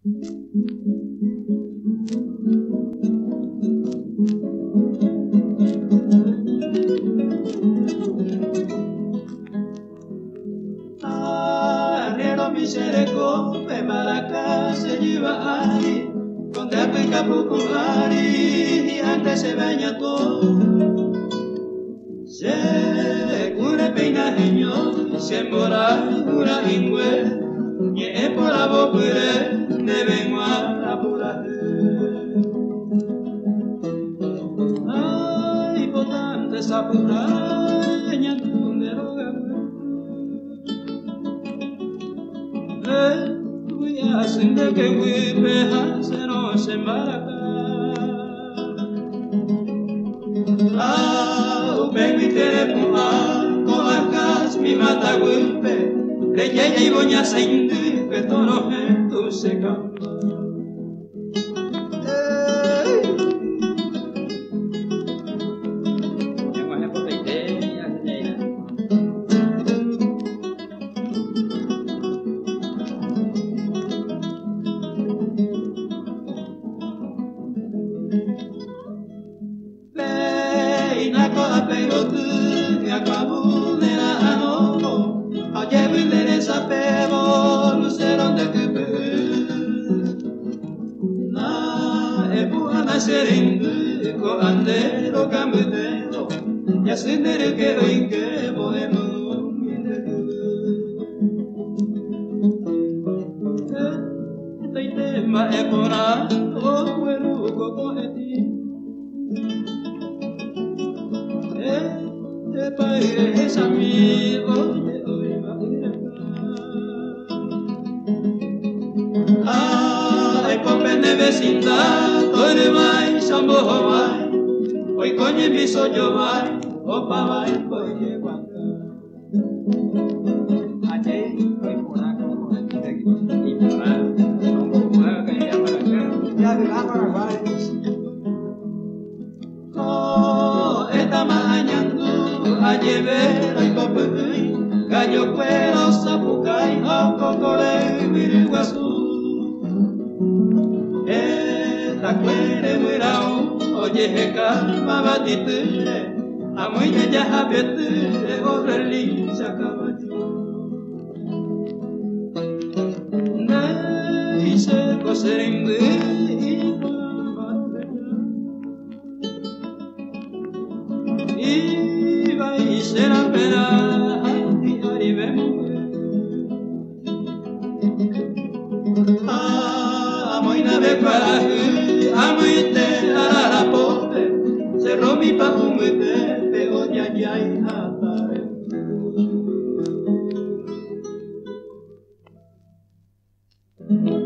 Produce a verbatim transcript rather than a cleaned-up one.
Arriero mi sereko pe maraka se lleva ari con te aplica poco ari y antes se baña todo se cure peina genio se mora cura ingüe y es por la bopure de vengo a apurar ay potente sapurar ñantu de roga voy a hacer que huipe se no se embarca ah upe mi telepuma con las gas mi mata huipe le llegué y voy a hacer que todo lo que tú se cambia serinde ko andero kamudero ya sendere que hoy que podemos este tema es por algo bueno como eti este país es amigo de hoy va a ay popene vecindad Ore vai, sambo vai, oi konye miso yo vai, opa vai, oye guanga. Ache, oi pura como con el tegi, y pura, como pura que ya para acá, ya de la para vai. Oh, esta mañana aye ver oi popei, gallo cuero sapucai, o cocore miriguasu. La cuere muirao, oye heka mabatite, amoy ya habete, oreli sakabajo. Nei se koserinde iba y será pera y arribemos. Ah, amoy nave para amite arara pote se romi pa umete pe odia yai atare